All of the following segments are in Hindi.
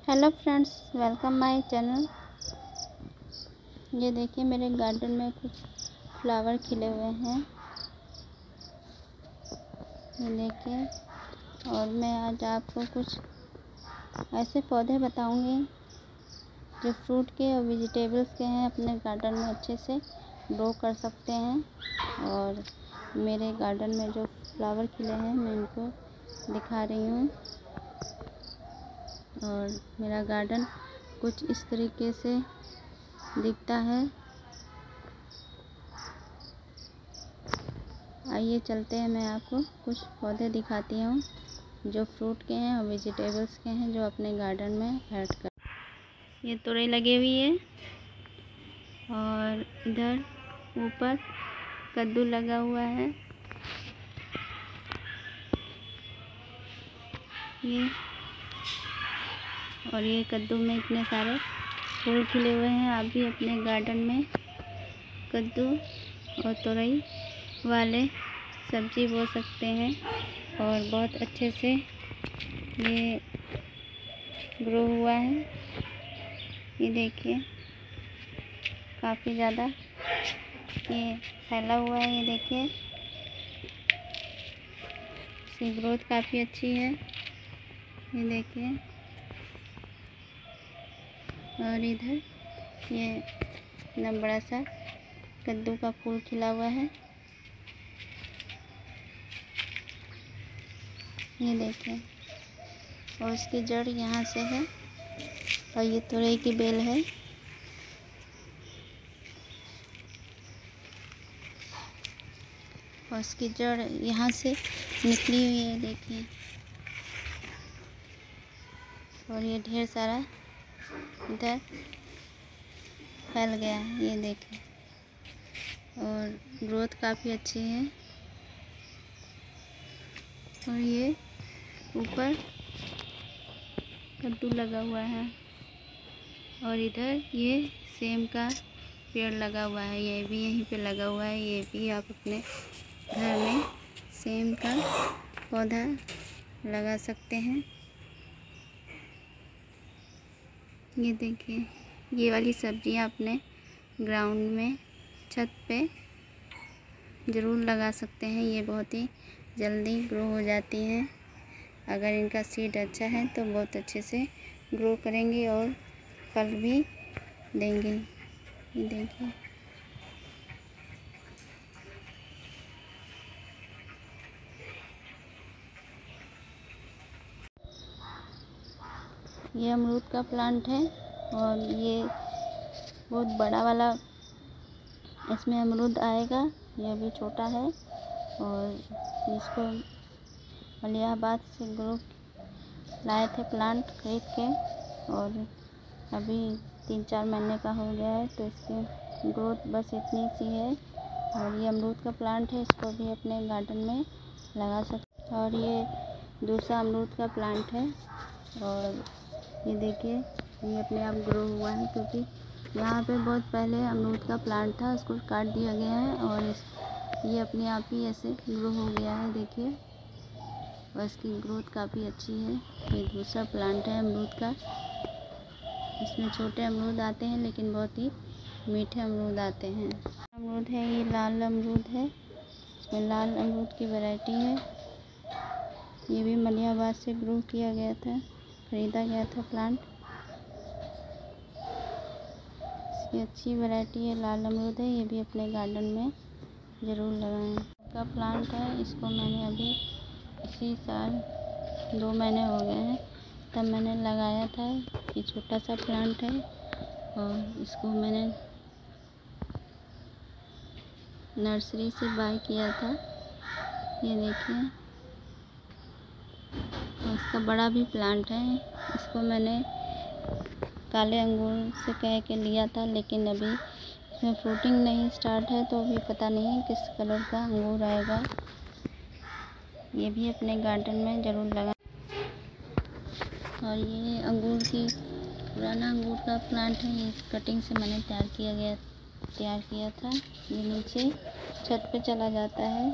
Hello friends, welcome my channel. ये देखिए मेरे गार्डन में कुछ फ्लावर खिले हुए हैं, ये देखिए। और मैं आज आपको कुछ ऐसे पौधे बताऊंगी जो फ्रूट के और वेजिटेबल्स के हैं, अपने गार्डन में अच्छे से ग्रो कर सकते हैं। और मेरे गार्डन में जो फ्लावर खिले हैं मैं इनको दिखा रही हूँ। और मेरा गार्डन कुछ इस तरीके से दिखता है। आइए चलते हैं, मैं आपको कुछ पौधे दिखाती हूँ जो फ्रूट के हैं और वेजिटेबल्स के हैं, जो अपने गार्डन में ऐड कर। ये तुरई लगी हुई है और इधर ऊपर कद्दू लगा हुआ है। ये कद्दू में इतने सारे फूल खिले हुए हैं। आप भी अपने गार्डन में कद्दू और तुरई वाले सब्जी बो सकते हैं और बहुत अच्छे से ये ग्रो हुआ है। ये देखिए काफ़ी ज़्यादा ये फैला हुआ है। ये देखिए इसकी ग्रोथ काफ़ी अच्छी है। ये देखिए, और इधर ये इतना बड़ा सा कद्दू का फूल खिला हुआ है। ये देखिए, और इसकी जड़ यहाँ से है और ये तुरई की बेल है। और इसकी जड़ यहाँ से निकली हुई है, देखिए। और ये ढेर सारा इधर फैल गया है, ये देखिए। और ग्रोथ काफ़ी अच्छी है। और ये ऊपर कद्दू लगा हुआ है और इधर ये सेम का पेड़ लगा हुआ है, ये भी यहीं पे लगा हुआ है। ये भी आप अपने घर में सेम का पौधा लगा सकते हैं। ये देखिए, ये वाली सब्जियां अपने ग्राउंड में छत पे ज़रूर लगा सकते हैं। ये बहुत ही जल्दी ग्रो हो जाती हैं। अगर इनका सीड अच्छा है तो बहुत अच्छे से ग्रो करेंगे और फल भी देंगे। ये देखिए, ये अमरूद का प्लांट है और ये बहुत बड़ा वाला इसमें अमरूद आएगा। ये अभी छोटा है और इसको मलियाबाद से ग्रो लाए थे प्लांट खरीद के, और अभी 3-4 महीने का हो गया है। तो इसकी ग्रोथ बस इतनी सी है। और ये अमरूद का प्लांट है, इसको भी अपने गार्डन में लगा सकते। और ये दूसरा अमरूद का प्लांट है और ये देखिए ये अपने आप ग्रो हुआ है, क्योंकि यहाँ पे बहुत पहले अमरूद का प्लांट था, उसको काट दिया गया है और ये अपने आप ही ऐसे ग्रो हो गया है, देखिए। और इसकी ग्रोथ काफ़ी अच्छी है। ये दूसरा प्लांट है अमरूद का। इसमें छोटे अमरूद आते हैं लेकिन बहुत ही मीठे अमरूद आते हैं। अमरूद है, ये लाल अमरूद है। इसमें लाल अमरूद की वैरायटी है। ये भी मलियाबाद से ग्रो किया गया था, खरीदा गया था प्लांट। इसकी अच्छी वैरायटी है, लाल अमरूद है। ये भी अपने गार्डन में ज़रूर लगाएं। का प्लांट है, इसको मैंने अभी इसी साल 2 महीने हो गए हैं तब मैंने लगाया था। ये छोटा सा प्लांट है और इसको मैंने नर्सरी से बाय किया था। ये देखिए, और इसका बड़ा भी प्लांट है। इसको मैंने काले अंगूर से कह के लिया था, लेकिन अभी इसमें फ्रूटिंग नहीं स्टार्ट है, तो अभी पता नहीं है किस कलर का अंगूर आएगा। ये भी अपने गार्डन में ज़रूर लगाएं। और ये अंगूर की पुराना अंगूर का प्लांट है। ये कटिंग से मैंने तैयार किया था। ये नीचे छत पे चला जाता है।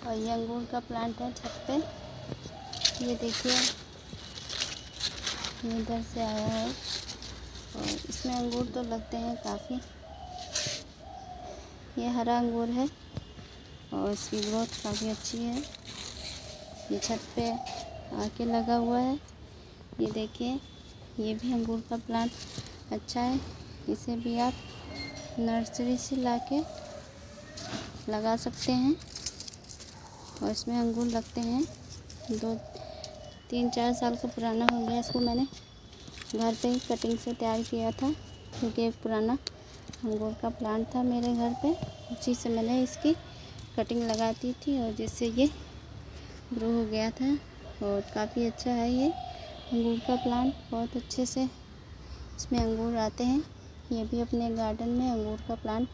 और ये अंगूर का प्लांट है छत पे। ये देखिए, ये इधर से आया है और इसमें अंगूर तो लगते हैं काफ़ी। ये हरा अंगूर है और इसकी ग्रोथ काफ़ी अच्छी है। ये छत पे आके लगा हुआ है। ये देखिए, ये भी अंगूर का प्लांट अच्छा है। इसे भी आप नर्सरी से लाके लगा सकते हैं और इसमें अंगूर लगते हैं। 2-3-4 साल का पुराना हो गया। इसको मैंने घर पे ही कटिंग से तैयार किया था, क्योंकि एक पुराना अंगूर का प्लांट था मेरे घर पे। उसी से मैंने इसकी कटिंग लगाती थी और जिससे ये ग्रो हो गया था और काफ़ी अच्छा है ये अंगूर का प्लांट। बहुत अच्छे से इसमें अंगूर आते हैं। ये भी अपने गार्डन में अंगूर का प्लांट।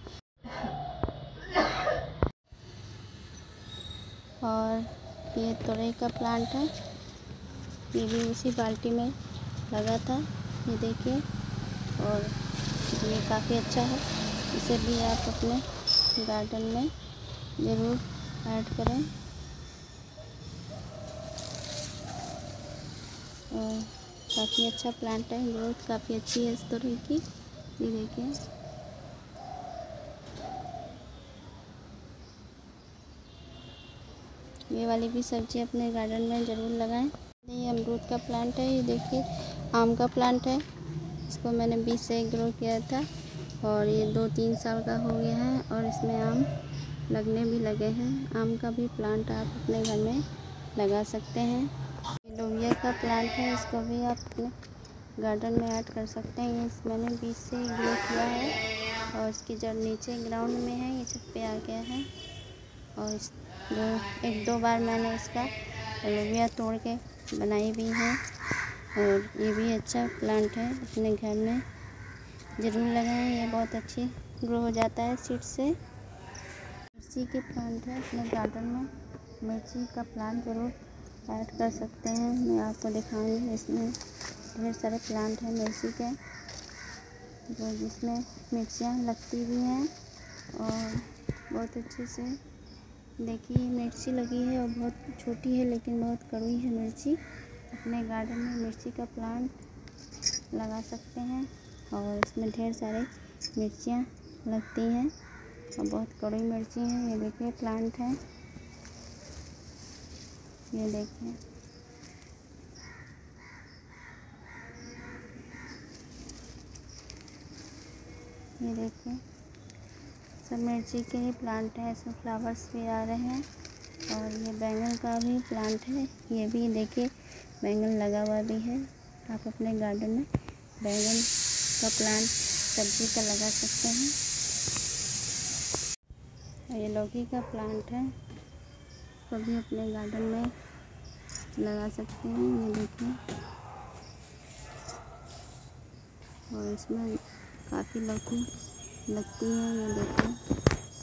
और ये तोरई का प्लांट है। ये भी इसी बाल्टी में लगा था, ये देखिए। और ये काफ़ी अच्छा है। इसे भी आप अपने गार्डन में ज़रूर ऐड करें। और काफ़ी अच्छा प्लांट है, ग्रोथ काफ़ी अच्छी है इस तोरई की। ये देखिए, ये वाली भी सब्ज़ी अपने गार्डन में ज़रूर लगाएं। ये अमरूद का प्लांट है। ये देखिए, आम का प्लांट है। इसको मैंने बीज से ग्रो किया था और ये 2-3 साल का हो गया है और इसमें आम लगने भी लगे हैं। आम का भी प्लांट आप अपने घर में लगा सकते हैं। ये लोबिया का प्लांट है। इसको भी आप अपने गार्डन में ऐड कर सकते हैं। ये मैंने बीज से ग्रो किया है और इसकी जड़ नीचे ग्राउंड में है। ये छत पे आ गया है और इस 1-2 बार मैंने इसका लोबिया तोड़ के बनाई भी है। और ये भी अच्छा प्लांट है, अपने घर में ज़रूर लगाएं। ये बहुत अच्छी ग्रो हो जाता है सीड से। मिर्ची के प्लांट है अपने गार्डन में। मिर्ची का प्लांट ज़रूर ऐड कर सकते हैं। मैं आपको दिखाऊंगी। इसमें ढेर सारे प्लांट हैं मिर्ची के, जो जिसमें मिर्चियाँ लगती भी हैं और बहुत अच्छे से। देखिए, मिर्ची लगी है और बहुत छोटी है लेकिन बहुत कड़वी है मिर्ची। अपने गार्डन में मिर्ची का प्लांट लगा सकते हैं और इसमें ढेर सारे मिर्चियाँ लगती हैं और बहुत कड़वी मिर्ची हैं। ये देखिए प्लांट है, ये देखिए। ये देखिए, सब मिर्ची के ही प्लांट हैं। इसमें फ्लावर्स भी आ रहे हैं। और ये बैंगन का भी प्लांट है। ये भी देखिए, बैंगन लगा हुआ भी है। आप अपने गार्डन में बैंगन का प्लांट सब्जी का लगा सकते हैं। और ये लौकी का प्लांट है, वो भी अपने गार्डन में लगा सकते हैं। ये देखिए, और इसमें काफ़ी लौकी लगती है। ये देखिए,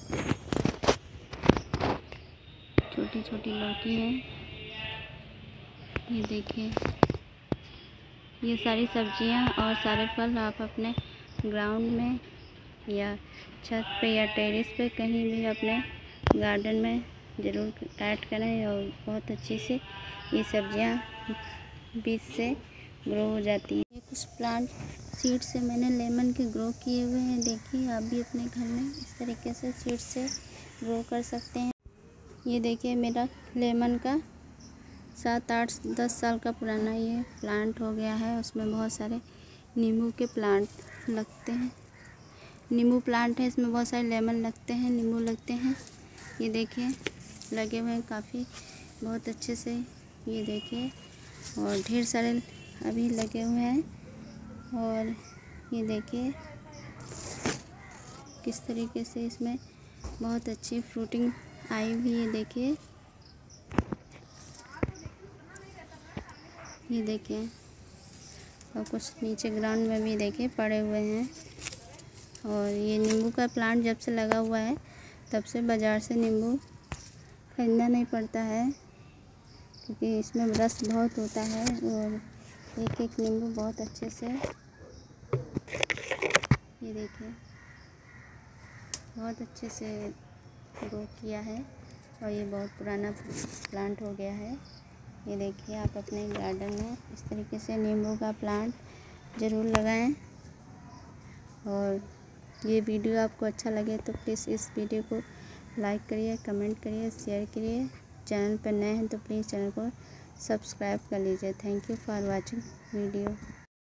छोटी छोटी लौकी है। ये देखिए, ये सारी सब्जियां और सारे फल आप अपने ग्राउंड में या छत पे या टेरेस पे कहीं भी अपने गार्डन में ज़रूर ऐड करें और बहुत अच्छी से ये सब्जियां बीज से ग्रो हो जाती हैं। ये कुछ प्लांट सीड से मैंने लेमन के ग्रो किए हुए हैं। देखिए, आप भी अपने घर में इस तरीके से सीड से ग्रो कर सकते हैं। ये देखिए, मेरा लेमन का 7-8-10 साल का पुराना ये प्लांट हो गया है। उसमें बहुत सारे नींबू के प्लांट लगते हैं। नींबू प्लांट है, इसमें बहुत सारे लेमन लगते हैं, नींबू लगते हैं। ये देखिए, लगे हुए हैं काफ़ी बहुत अच्छे से। ये देखिए, और ढेर सारे अभी लगे हुए हैं। और ये देखिए किस तरीके से इसमें बहुत अच्छी फ्रूटिंग आई हुई है। देखिए, ये देखिए, और कुछ नीचे ग्राउंड में भी देखिए पड़े हुए हैं। और ये नींबू का प्लांट जब से लगा हुआ है तब से बाज़ार से नींबू खरीदना नहीं पड़ता है, क्योंकि इसमें रस बहुत होता है और एक एक नींबू बहुत अच्छे से। ये देखिए, बहुत अच्छे से ग्रो किया है और ये बहुत पुराना प्लांट हो गया है। ये देखिए, आप अपने गार्डन में इस तरीके से नींबू का प्लांट ज़रूर लगाएं। और ये वीडियो आपको अच्छा लगे तो प्लीज़ इस वीडियो को लाइक करिए, कमेंट करिए, शेयर करिए। चैनल पर नए हैं तो प्लीज़ चैनल को सब्सक्राइब कर लीजिए। Thank you for watching video.